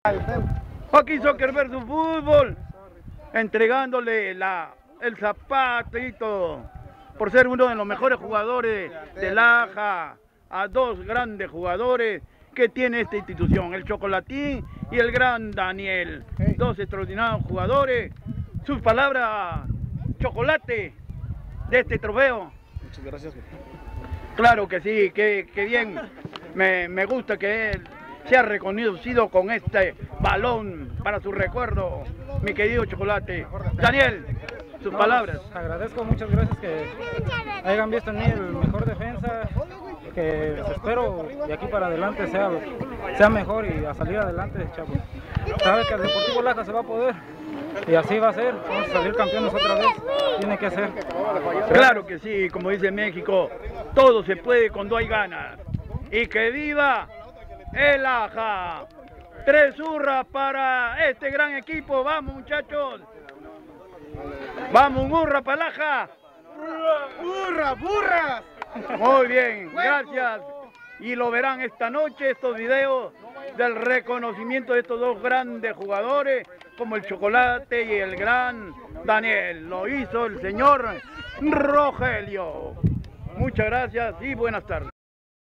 Joaquín Soccer versus Fútbol, entregándole el zapatito por ser uno de los mejores jugadores de Laja a dos grandes jugadores que tiene esta institución, el Chocolatín y el gran Daniel, dos extraordinarios jugadores. Sus palabras, Chocolate, de este trofeo. Muchas gracias. Claro que sí, que bien, me gusta que él sea reconocido con este balón para su recuerdo, mi querido Chocolate. Daniel, sus palabras. Agradezco, muchas gracias que hayan visto en mí el mejor defensa, que espero de aquí para adelante sea mejor y a salir adelante, chavos. Sabe que el Deportivo Laja se va a poder y así va a ser, vamos a salir campeones otra vez, tiene que ser. Claro que sí, como dice México, todo se puede cuando hay ganas. Y que viva el Laja. 3 hurras para este gran equipo, vamos muchachos. Vamos, un hurra para Laja. ¡Burra, burras! Muy bien, gracias. Y lo verán esta noche, estos videos del reconocimiento de estos dos grandes jugadores, como el Chocolate y el gran Daniel. Lo hizo el señor Rogelio. Muchas gracias y buenas tardes.